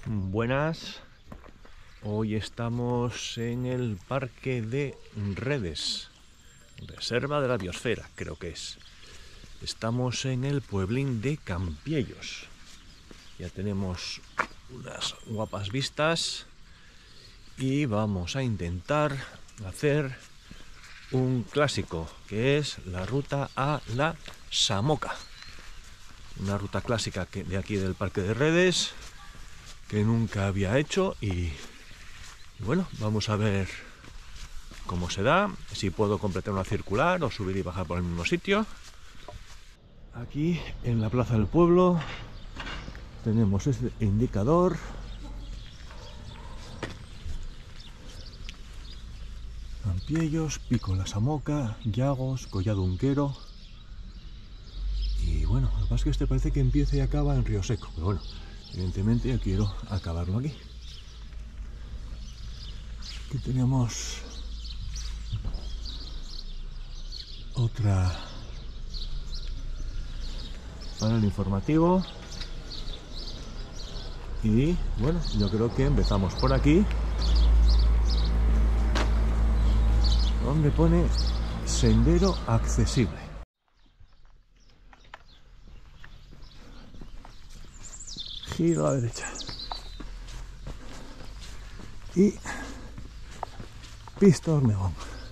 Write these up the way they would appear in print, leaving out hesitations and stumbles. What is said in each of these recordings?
Buenas, hoy estamos en el Parque de Redes, Reserva de la Biosfera, creo que es. Estamos en el pueblín de Campiellos. Ya tenemos unas guapas vistas y vamos a intentar hacer un clásico, que es la ruta a la Samoca. Una ruta clásica de aquí del Parque de Redes, que nunca había hecho y bueno, vamos a ver cómo se da, si puedo completar una circular o subir y bajar por el mismo sitio. Aquí en la plaza del pueblo tenemos este indicador. Campiellos, Pico la Samoca, Llagos, Collado Unquero. Y bueno, lo que pasa es que este parece que empieza y acaba en Río Seco, pero bueno, evidentemente yo quiero acabarlo aquí. Aquí tenemos otra panel informativo y bueno, yo creo que empezamos por aquí, donde pone sendero accesible. Giro a la derecha y pista de hormigón.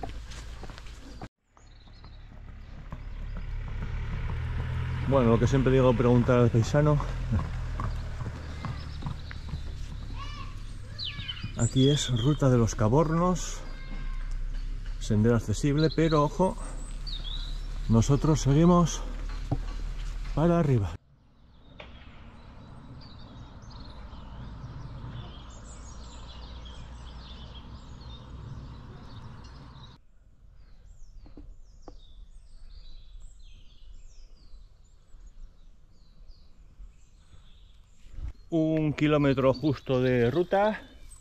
Bueno, lo que siempre digo, preguntar al paisano. Aquí es ruta de los Cabornos, sendero accesible, pero ojo, nosotros seguimos para arriba. Un kilómetro justo de ruta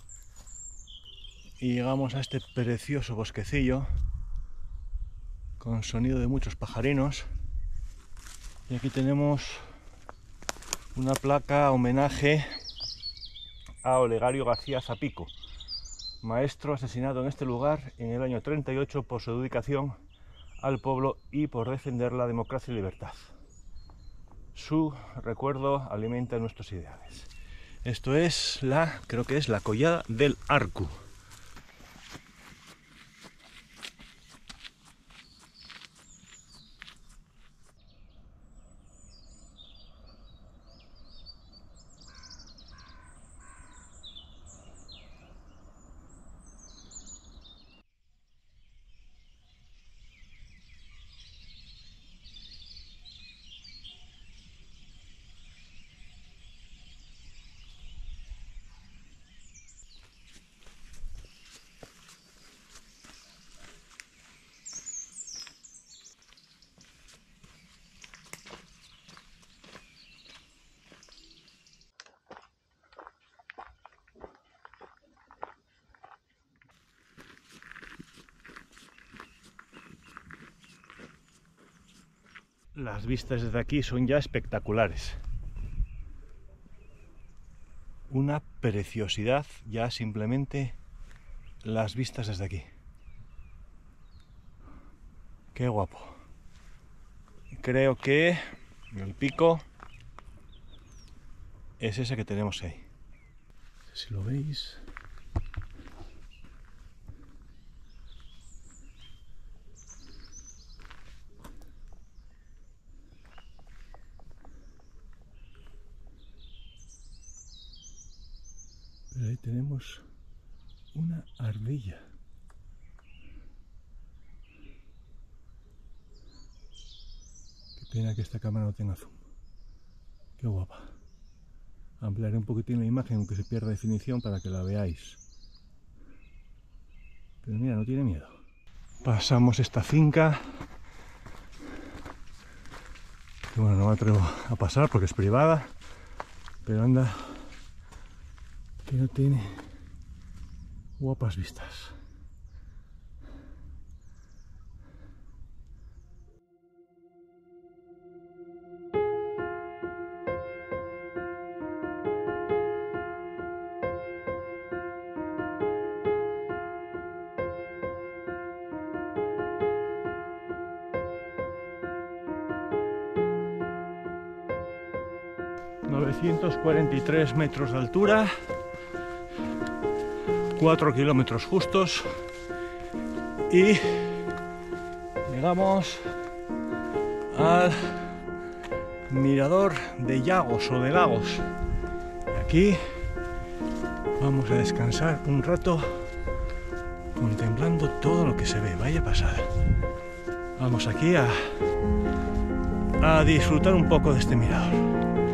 y llegamos a este precioso bosquecillo con sonido de muchos pajarinos. Y aquí tenemos una placa homenaje a Olegario García Zapico, maestro asesinado en este lugar en el año 38 por su dedicación al pueblo y por defender la democracia y libertad. Su recuerdo alimenta nuestros ideales. Esto es creo que es la Collada del Arcu. Las vistas desde aquí son ya espectaculares. Una preciosidad ya simplemente las vistas desde aquí. Qué guapo. Creo que el pico es ese que tenemos ahí. Si lo veis. Pero ahí tenemos una ardilla. Qué pena que esta cámara no tenga zoom. Qué guapa. Ampliaré un poquitín la imagen aunque se pierda definición para que la veáis. Pero mira, no tiene miedo. Pasamos esta finca. Que bueno, no me atrevo a pasar porque es privada. Pero anda, que no tiene guapas vistas. 943 metros de altura, 4 kilómetros justos y llegamos al mirador de Llagos o de Lagos. Y aquí vamos a descansar un rato contemplando todo lo que se ve. Vaya pasada. Vamos aquí a disfrutar un poco de este mirador.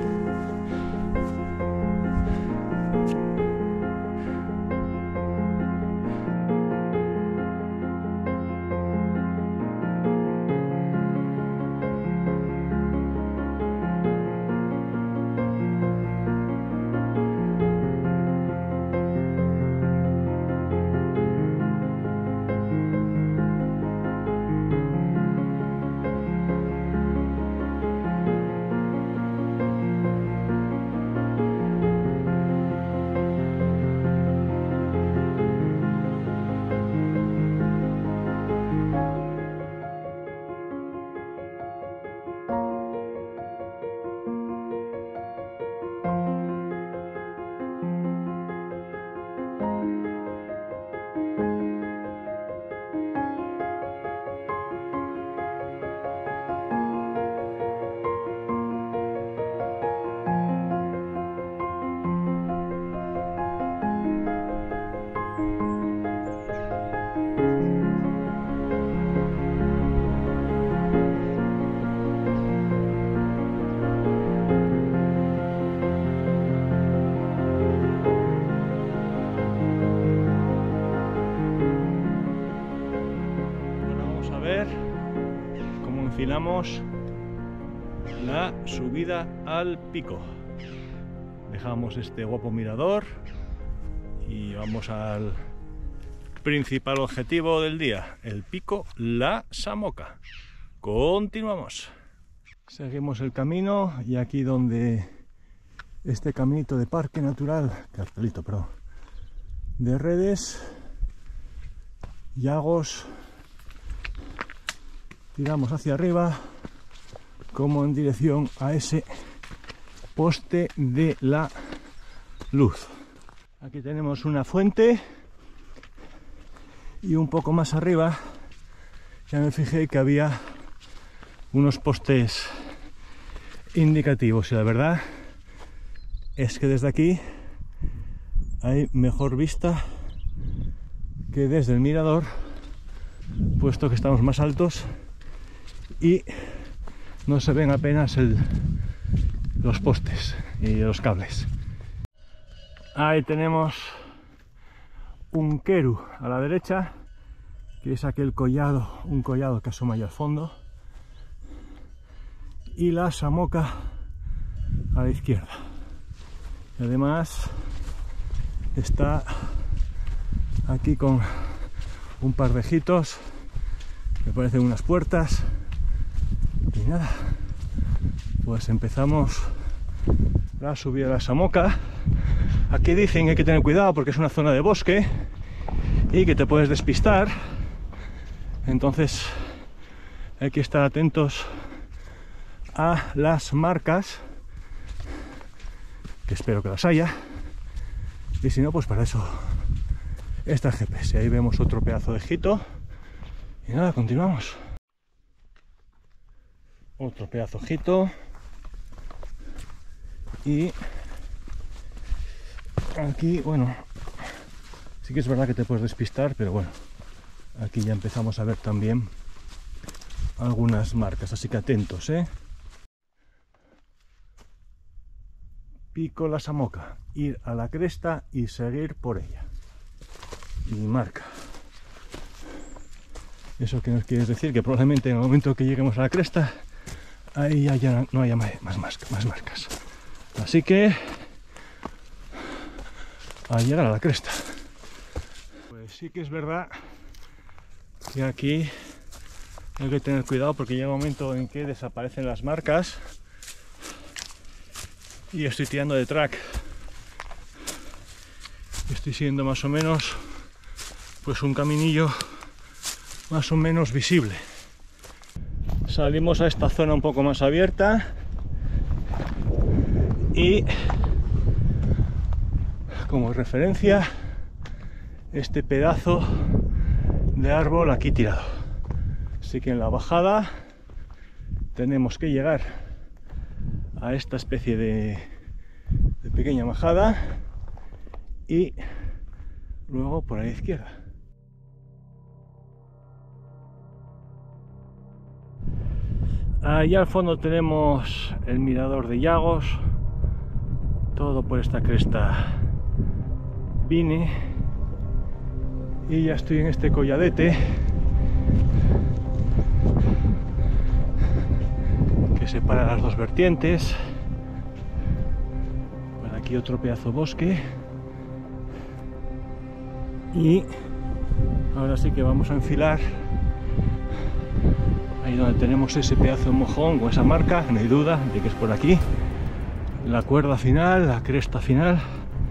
Cómo enfilamos la subida al pico. Dejamos este guapo mirador y vamos al principal objetivo del día, el pico La Samoca. Continuamos. Seguimos el camino y aquí donde este caminito de parque natural, cartelito, perdón, de Redes, Llagos, tiramos hacia arriba como en dirección a ese poste de la luz. Aquí tenemos una fuente y un poco más arriba ya me fijé que había unos postes indicativos y la verdad es que desde aquí hay mejor vista que desde el mirador, puesto que estamos más altos y no se ven apenas los postes y los cables. Ahí tenemos un queru a la derecha, que es aquel collado, un collado que asoma ahí al fondo, y la Samoca a la izquierda. Y además está aquí con un par de ejitos que parecen unas puertas. Y nada, pues empezamos la subida a la Samoca. Aquí dicen que hay que tener cuidado porque es una zona de bosque y que te puedes despistar, entonces hay que estar atentos a las marcas, que espero que las haya, y si no, pues para eso está el GPS. Ahí vemos otro pedazo de ejito y nada, continuamos. Otro pedazo de ejito y aquí, bueno, sí que es verdad que te puedes despistar, pero bueno, aquí ya empezamos a ver también algunas marcas, así que atentos, Pico La Samoca, ir a la cresta y seguir por ella. Y marca. ¿Eso qué nos quiere decir? Que probablemente en el momento que lleguemos a la cresta, ahí ya no haya más marcas. Así que a llegar a la cresta. Pues sí que es verdad que aquí hay que tener cuidado porque llega un momento en que desaparecen las marcas y estoy tirando de track. Estoy siguiendo más o menos pues un caminillo más o menos visible. Salimos a esta zona un poco más abierta y como referencia este pedazo de árbol aquí tirado. Así que en la bajada tenemos que llegar a esta especie de pequeña majada y luego por a la izquierda. Allá al fondo tenemos el mirador de Llagos, todo por esta cresta vine, y ya estoy en este colladete que separa las dos vertientes. Por aquí otro pedazo de bosque y ahora sí que vamos a enfilar ahí donde tenemos ese pedazo de mojón o esa marca, no hay duda de que es por aquí, la cuerda final, la cresta final,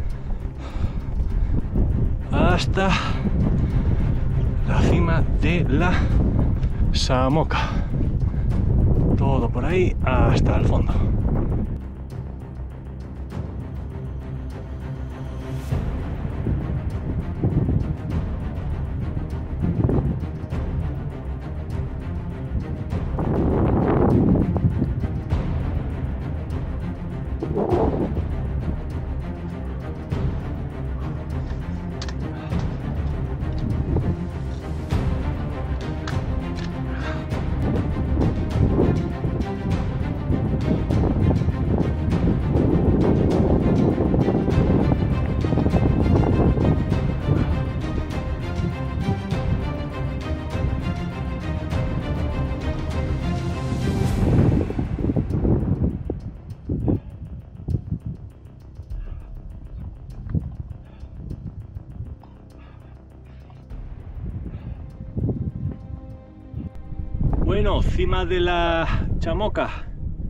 hasta la cima de la Samoca, todo por ahí hasta el fondo. Bueno, cima de la Chamoca,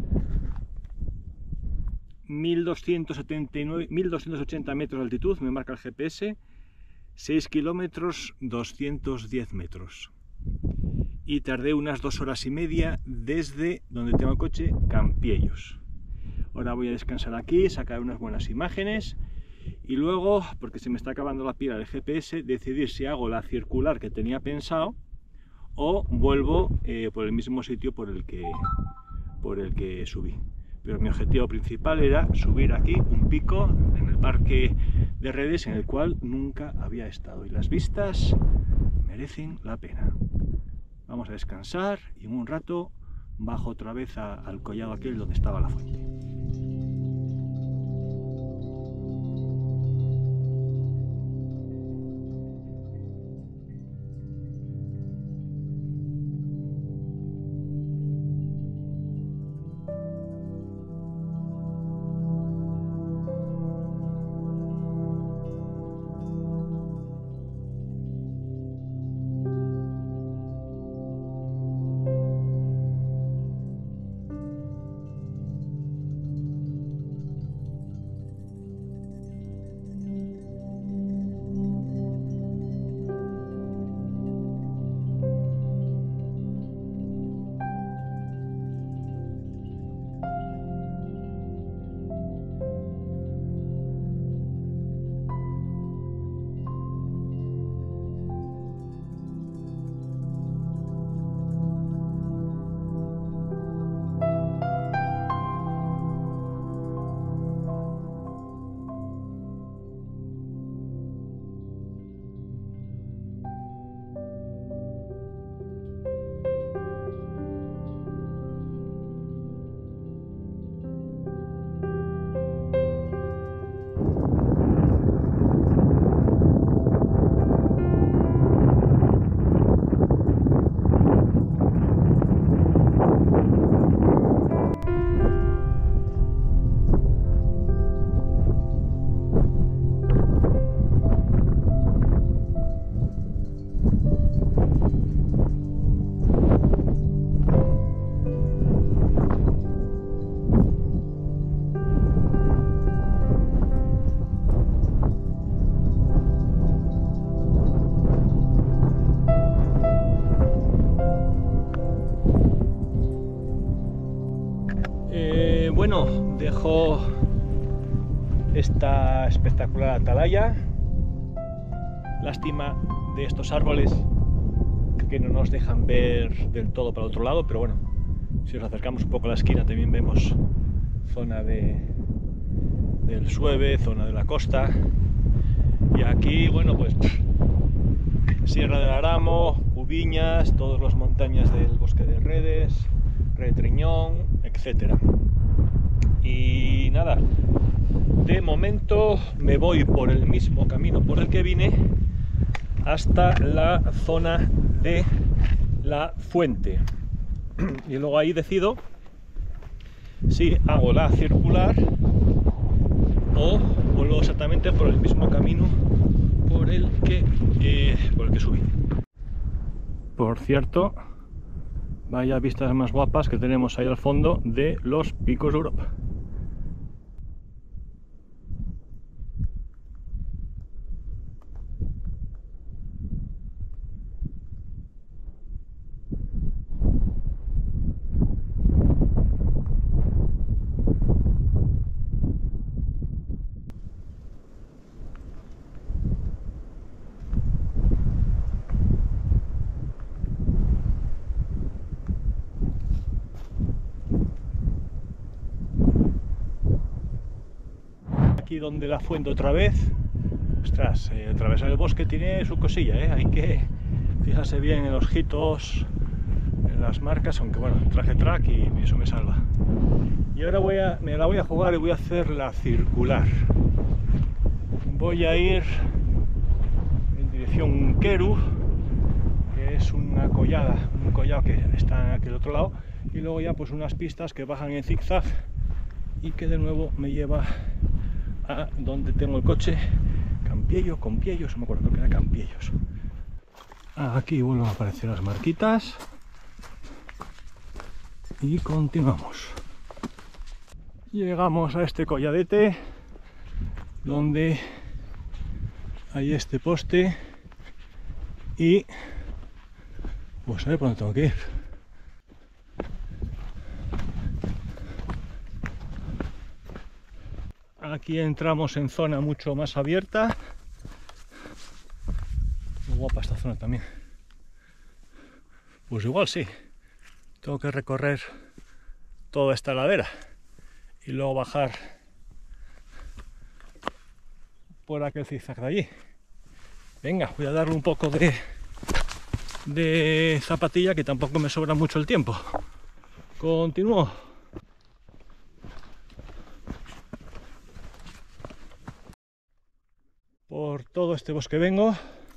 1280 metros de altitud, me marca el GPS, 6 kilómetros 210 metros. Y tardé unas 2 horas y media desde donde tengo el coche, Campiellos. Ahora voy a descansar aquí, sacar unas buenas imágenes y luego, porque se me está acabando la pila del GPS, decidir si hago la circular que tenía pensado o vuelvo por el mismo sitio por el que subí. Pero mi objetivo principal era subir aquí un pico en el parque de Redes en el cual nunca había estado y las vistas merecen la pena. Vamos a descansar y en un rato bajo otra vez al collado aquel donde estaba la fuente. espectacular atalaya. Lástima de estos árboles que no nos dejan ver del todo para el otro lado, pero bueno, si nos acercamos un poco a la esquina también vemos zona del Sueve, zona de la costa. Y aquí, bueno, pues Sierra del Aramo, Ubiñas, todas las montañas del bosque de Redes, Retriñón, etc. Y nada, de momento me voy por el mismo camino por el que vine hasta la zona de la fuente. Y luego ahí decido si hago la circular o vuelvo exactamente por el mismo camino por el que subí. Por cierto, vaya vistas más guapas que tenemos ahí al fondo de los Picos de Europa. Aquí donde la fuente otra vez, ostras, atravesar el bosque tiene su cosilla, hay que fijarse bien en los hitos, en las marcas, aunque bueno, traje track y eso me salva. Y ahora me la voy a jugar y voy a hacer la circular. Voy a ir en dirección Queru, que es un collado que está aquí al otro lado, y luego ya pues unas pistas que bajan en zigzag y que de nuevo me lleva a donde tengo el coche, Campiello, Compiellos, no me acuerdo, creo que era Campiellos. Aquí vuelven a aparecer las marquitas y continuamos. Llegamos a este colladete donde hay este poste y pues a ver por dónde tengo que ir. Aquí entramos en zona mucho más abierta. Muy guapa esta zona también. Pues igual sí, tengo que recorrer toda esta ladera y luego bajar por aquel zigzag de allí. Venga, voy a darle un poco de zapatilla, que tampoco me sobra mucho el tiempo. Continúo. Por todo este bosque vengo.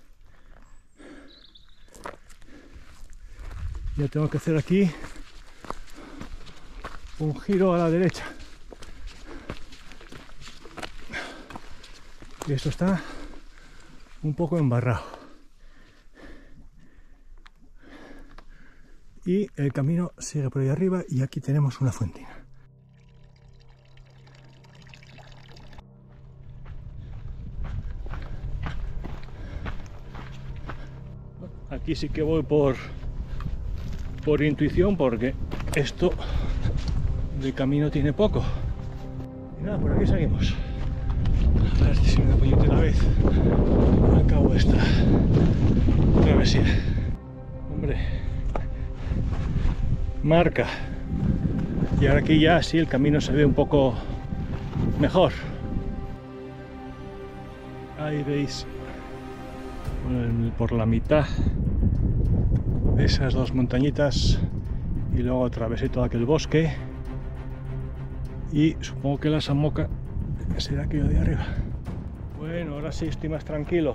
Ya tengo que hacer aquí un giro a la derecha. Y esto está un poco embarrado. Y el camino sigue por ahí arriba y aquí tenemos una fuentina. Aquí sí que voy por intuición, porque esto de camino tiene poco. Y nada, por aquí seguimos. A ver si me apoyo otra vez. Acabo esta travesía. Hombre, marca. Y ahora aquí ya sí el camino se ve un poco mejor. Ahí veis, por la mitad de esas dos montañitas, y luego atravesé todo aquel bosque y supongo que la Samoca será aquello de arriba. Bueno, ahora sí estoy más tranquilo.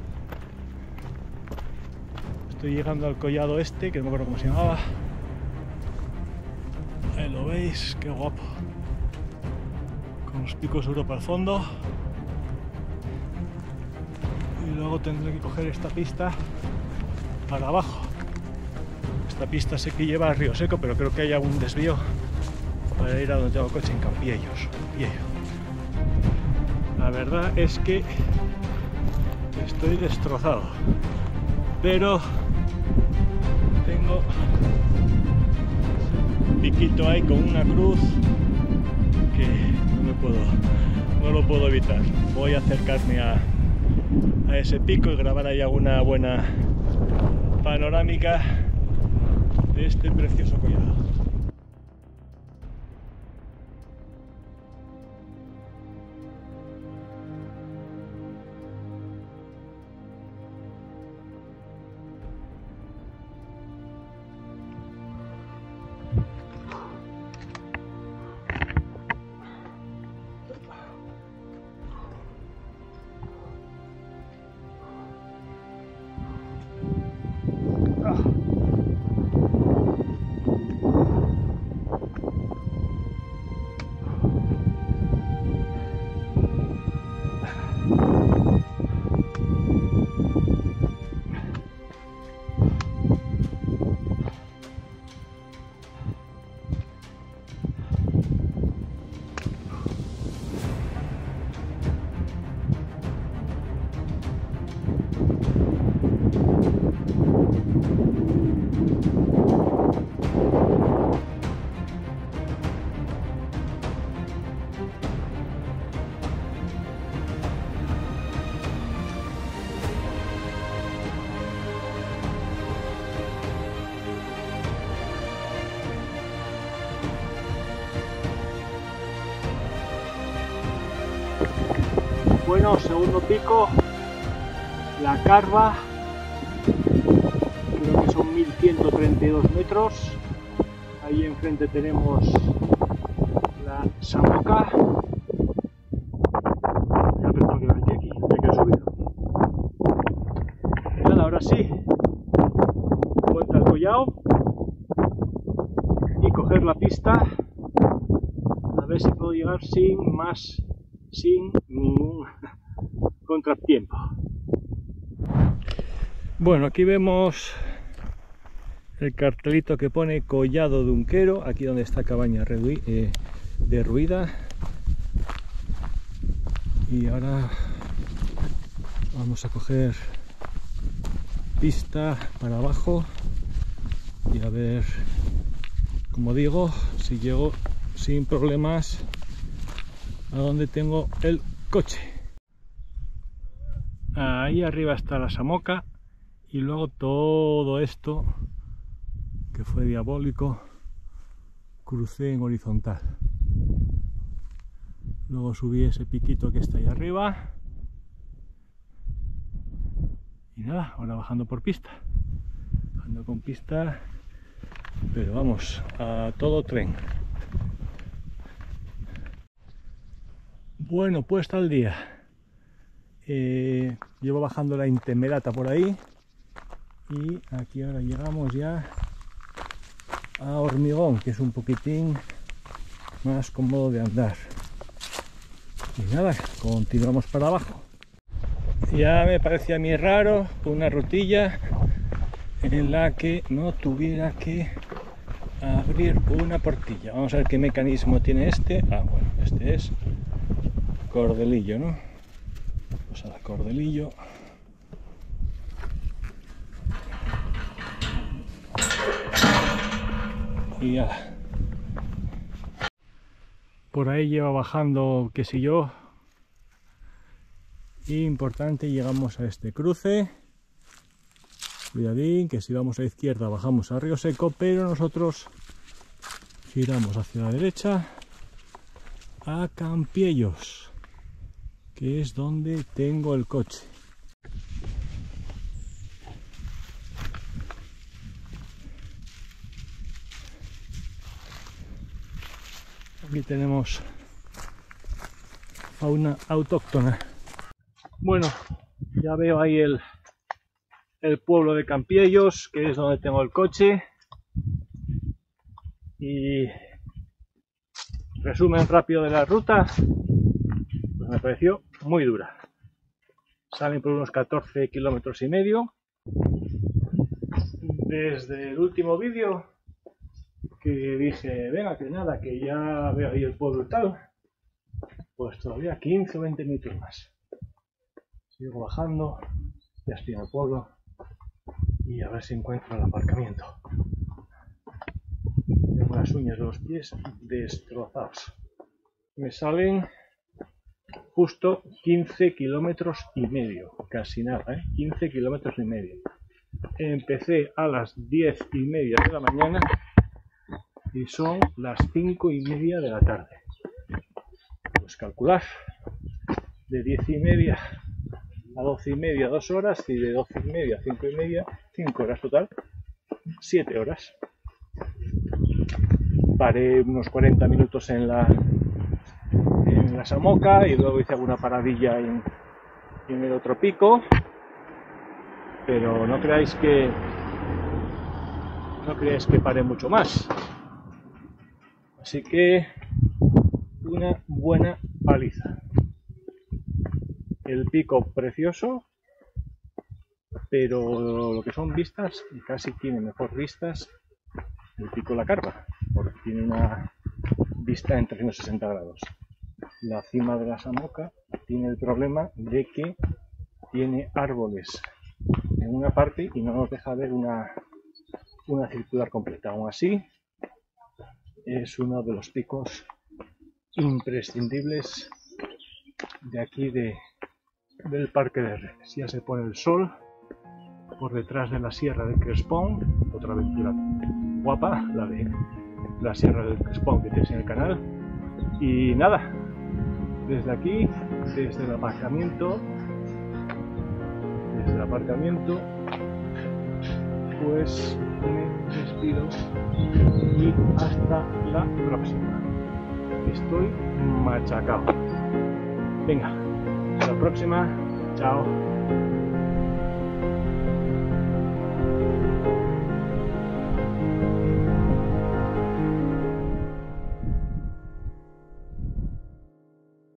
Estoy llegando al collado este, que no me acuerdo cómo se llamaba. Ahí lo veis, qué guapo, con los Picos de Europa al fondo. Y luego tendré que coger esta pista para abajo. Esta pista sé que lleva a Río Seco, pero creo que hay algún desvío para ir a donde tengo el coche, en Campiellos. La verdad es que estoy destrozado, pero tengo un piquito ahí con una cruz que no me puedo no lo puedo evitar. Voy a acercarme a ese pico y grabar ahí alguna buena panorámica de este precioso collado. Bueno, segundo pico, la Carva, creo que son 1132 metros. Ahí enfrente tenemos la Samoca. Ya tengo que venir aquí, hay que subir. Nada, ahora sí, vuelta al collao y coger la pista, a ver si puedo llegar sin ningún contratiempo. Bueno, aquí vemos el cartelito que pone Collado de Unquero, aquí donde está Cabaña derruida. Y ahora vamos a coger pista para abajo y a ver, como digo, si llego sin problemas a donde tengo el coche. Ahí arriba está la Samoca y luego todo esto que fue diabólico crucé en horizontal. Luego subí ese piquito que está ahí arriba y nada, ahora bajando por pista, bajando con pista, pero vamos a todo tren. Bueno, puesta al día. Llevo bajando la Intemerata por ahí y aquí ahora llegamos ya a Hormigón, que es un poquitín más cómodo de andar. Y nada, continuamos para abajo. Ya me parecía a mí raro una rutilla en la que no tuviera que abrir una portilla. Vamos a ver qué mecanismo tiene este. Ah, bueno, este es cordelillo, ¿no? Pues al cordelillo. Y ya. Por ahí lleva bajando, qué sé yo. Importante, llegamos a este cruce. Cuidadín, que si vamos a la izquierda bajamos a Río Seco, pero nosotros giramos hacia la derecha a Campiellos, que es donde tengo el coche. Aquí tenemos fauna autóctona. Bueno, ya veo ahí el pueblo de Campiellos, que es donde tengo el coche. Y resumen rápido de la ruta, pues me pareció muy dura. Salen por unos 14 kilómetros y medio. Desde el último vídeo que dije, venga, que nada, que ya veo ahí el pueblo y tal, pues todavía 15 o 20 minutos más. Sigo bajando, ya estoy en el pueblo y a ver si encuentro el aparcamiento. Tengo las uñas de los pies destrozados. Me salen justo 15 kilómetros y medio, casi nada, 15 kilómetros y medio. Empecé a las 10:30 de la mañana y son las 5:30 de la tarde. Pues calcular, de 10:30 a 12:30, 2 horas, y de 12:30 a 5:30, 5 horas total, 7 horas. Paré unos 40 minutos en la Samoca y luego hice alguna paradilla en el otro pico, pero no creáis que paré mucho más. Así que una buena paliza. El pico precioso, pero lo que son vistas, casi tiene mejor vistas el pico La Carva, porque tiene una vista en 360 grados. La cima de la Samoca tiene el problema de que tiene árboles en una parte y no nos deja ver una circular completa. Aún así, es uno de los picos imprescindibles de aquí del Parque de Redes. Ya se pone el sol por detrás de la Sierra del Crespón, otra aventura guapa, la de la Sierra del Crespón que tenéis en el canal. Y nada, desde aquí, desde el aparcamiento, pues me despido y hasta la próxima. Estoy machacado. Venga, hasta la próxima. Chao.